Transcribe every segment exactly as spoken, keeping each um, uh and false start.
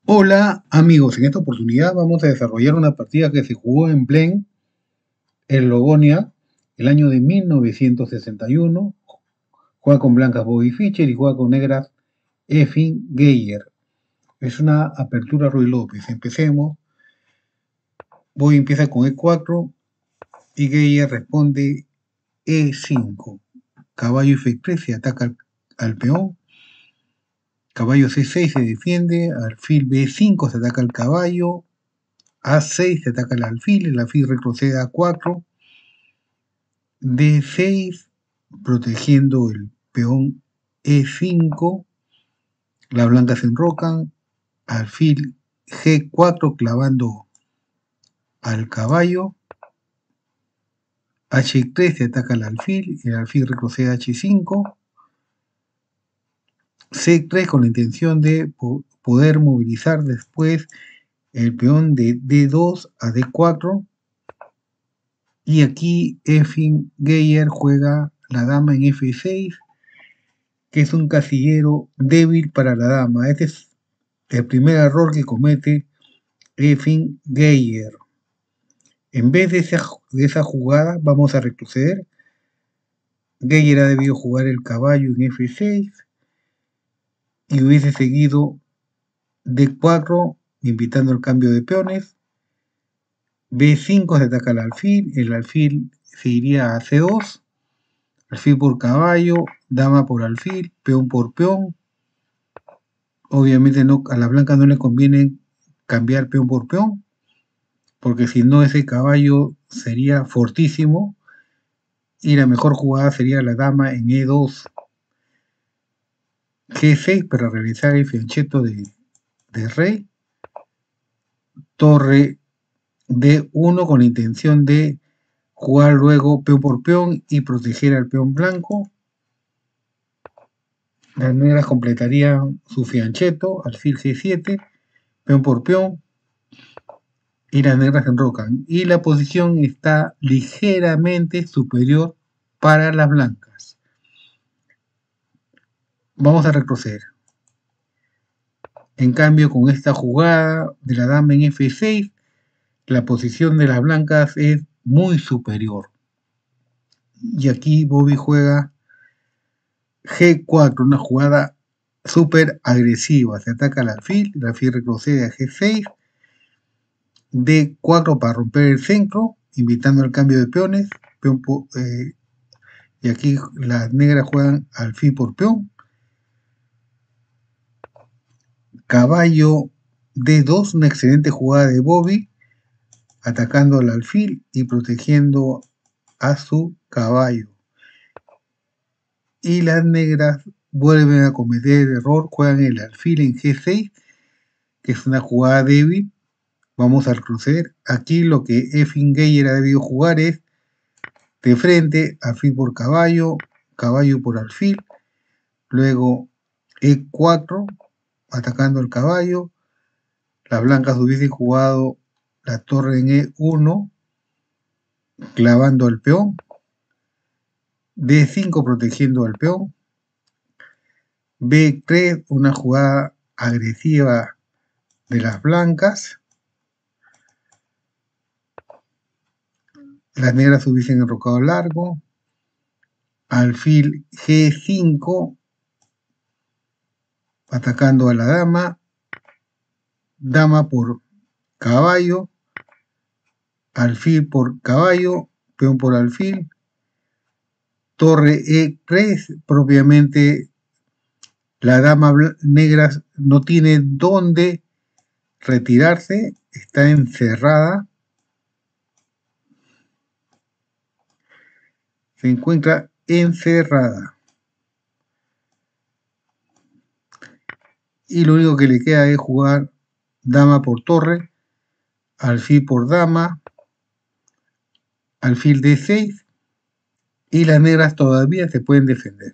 Hola amigos, en esta oportunidad vamos a desarrollar una partida que se jugó en Blaine, en Logonia, el año de mil novecientos sesenta y uno. Juega con blancas Bobby Fischer y juega con negras Effin Geyer. Es una apertura Ruy López. Empecemos. Bobby empieza con E cuatro y Geyer responde E cinco. Caballo F tres se ataca al, al peón. Caballo C seis se defiende. Alfil B cinco se ataca al caballo. A seis se ataca al alfil. El alfil retrocede a cuatro. D seis protegiendo el peón E cinco. Las blancas se enrocan. Alfil G cuatro clavando al caballo. H tres se ataca al alfil. El alfil retrocede a H cinco. C tres con la intención de poder movilizar después el peón de D dos a D cuatro. Y aquí Effin Geyer juega la dama en F seis, que es un casillero débil para la dama. Este es el primer error que comete Effin Geyer. En vez de esa, de esa jugada, vamos a retroceder. Geyer ha debido jugar el caballo en F seis y hubiese seguido D cuatro, invitando al cambio de peones. B cinco se ataca al alfil, el alfil se iría a C dos. Alfil por caballo, dama por alfil, peón por peón. Obviamente no, a la blanca no le conviene cambiar peón por peón, porque si no ese caballo sería fortísimo y la mejor jugada sería la dama en E dos. G seis para realizar el fianchetto de, de rey. Torre D uno con la intención de jugar luego peón por peón y proteger al peón blanco. Las negras completarían su fianchetto, alfil G siete, peón por peón, y las negras se enrocan. Y la posición está ligeramente superior para las blancas. Vamos a retroceder. En cambio, con esta jugada de la dama en F seis, la posición de las blancas es muy superior. Y aquí Bobby juega G cuatro, una jugada súper agresiva. Se ataca al alfil, el alfil retrocede a G seis. D cuatro para romper el centro, invitando al cambio de peones. Peón por, eh, y aquí las negras juegan alfil por peón. Caballo D dos, una excelente jugada de Bobby, atacando al alfil y protegiendo a su caballo. Y las negras vuelven a cometer el error, juegan el alfil en G seis, que es una jugada débil. Vamos a retroceder. Aquí lo que Effin Geyer ha debido jugar es de frente, alfil por caballo, caballo por alfil, luego E cuatro, atacando al caballo. Las blancas hubiesen jugado la torre en E uno, clavando al peón. D cinco protegiendo al peón. B tres, una jugada agresiva de las blancas. Las negras hubiesen enrocado largo. Alfil G cinco, atacando a la dama. Dama por caballo. Alfil por caballo. Peón por alfil. Torre E tres, propiamente la dama negra no tiene dónde retirarse, está encerrada. Se encuentra encerrada. Y lo único que le queda es jugar dama por torre, alfil por dama, alfil D seis, y las negras todavía se pueden defender.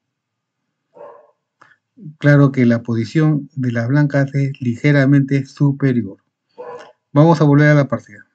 Claro que la posición de las blancas es ligeramente superior. Vamos a volver a la partida.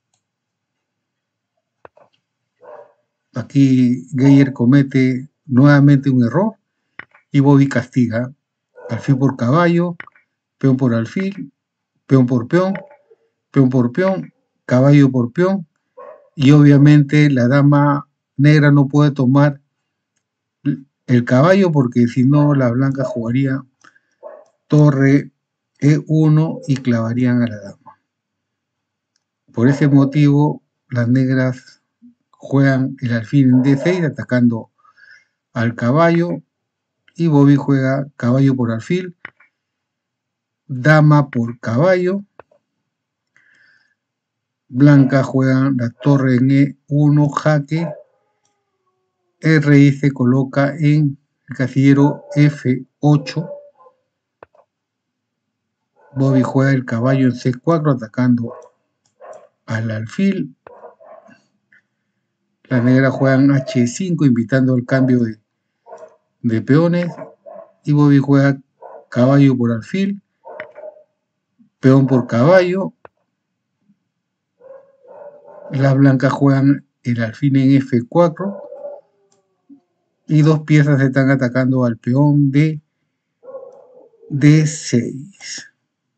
Aquí Geyer comete nuevamente un error y Bobby castiga. Alfil por caballo, peón por alfil, peón por peón, peón por peón, caballo por peón, y obviamente la dama negra no puede tomar el caballo porque si no la blanca jugaría torre E uno y clavarían a la dama. Por ese motivo las negras juegan el alfil en D seis atacando al caballo y Bobby juega caballo por alfil, dama por caballo, blanca juega la torre en E uno jaque, el rey se coloca en el casillero F ocho, Bobby juega el caballo en C cuatro atacando al alfil, las negras juegan H cinco invitando al cambio de, de peones y Bobby juega caballo por alfil, peón por caballo, las blancas juegan el alfil en F cuatro y dos piezas están atacando al peón de D seis.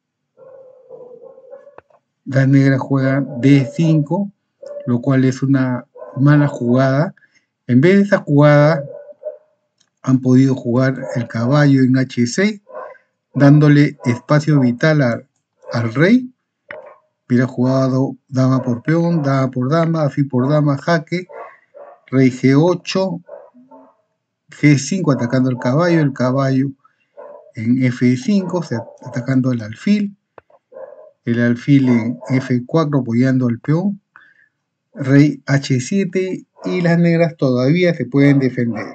Las negras juegan D cinco, lo cual es una mala jugada. En vez de esa jugada han podido jugar el caballo en H seis, dándole espacio vital a, al rey. Hubiera jugado dama por peón, dama por dama, alfil por dama, jaque, rey G ocho, G cinco atacando al caballo, el caballo en F cinco, atacando al alfil, el alfil en F cuatro apoyando al peón, rey H siete y las negras todavía se pueden defender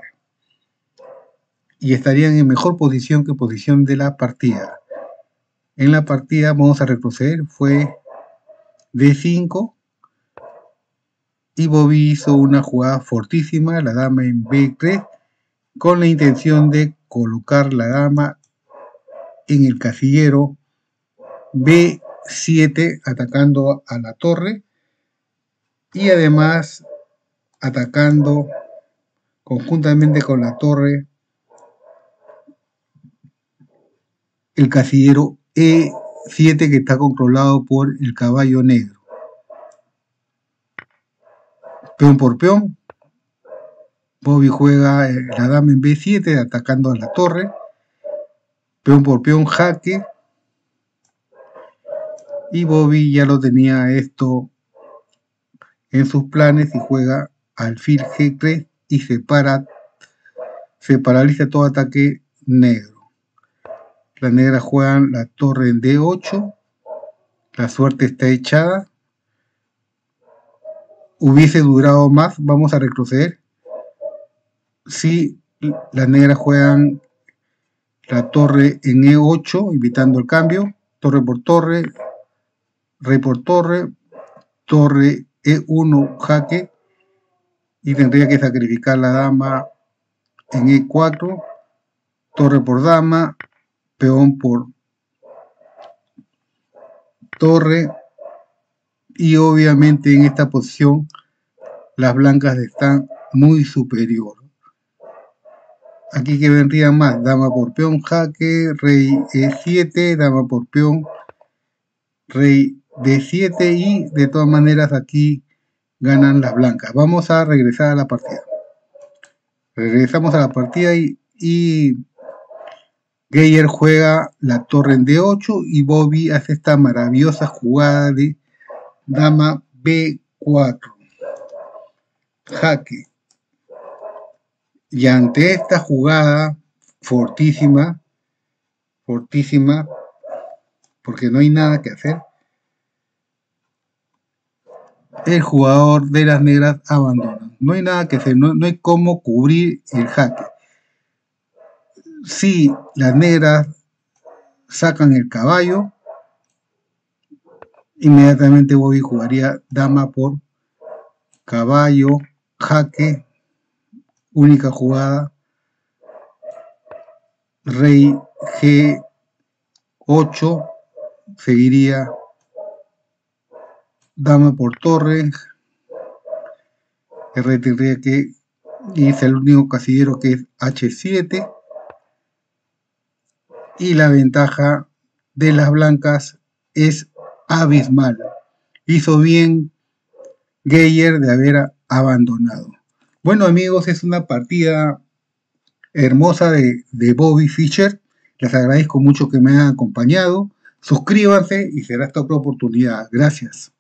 y estarían en mejor posición que posición de la partida. En la partida vamos a retroceder, fue D cinco y Bobby hizo una jugada fortísima, la dama en B tres, con la intención de colocar la dama en el casillero B siete atacando a la torre y además atacando conjuntamente con la torre el casillero E siete que está controlado por el caballo negro. Peón por peón, Bobby juega la dama en B siete atacando a la torre, peón por peón jaque, y Bobby ya lo tenía esto en sus planes y juega alfil G tres y se para, se paraliza todo ataque negro. Las negras juegan la torre en D ocho, la suerte está echada, hubiese durado más, vamos a retroceder. Si las negras juegan la torre en E ocho, invitando el cambio, torre por torre, rey por torre, torre E uno jaque, y tendría que sacrificar la dama en E cuatro, torre por dama, peón por torre, y obviamente en esta posición las blancas están muy superior. Aquí que vendría más, dama por peón jaque, rey E siete, dama por peón, rey D siete, y de todas maneras aquí ganan las blancas. Vamos a regresar a la partida. Regresamos a la partida y, y Geyer juega la torre en D ocho y Bobby hace esta maravillosa jugada de dama B cuatro. Jaque. Y ante esta jugada fortísima, fortísima, porque no hay nada que hacer, el jugador de las negras abandona. No hay nada que hacer, no, no hay cómo cubrir el jaque. Si las negras sacan el caballo, inmediatamente Bobby jugaría dama por caballo, jaque, única jugada, rey G ocho, seguiría dama por torre, el rey tendría que irse al único casillero que es H siete, y la ventaja de las blancas es abismal. Hizo bien Geyer de haber abandonado. Bueno, amigos, es una partida hermosa de, de Bobby Fischer. Les agradezco mucho que me hayan acompañado. Suscríbanse y será hasta otra oportunidad. Gracias.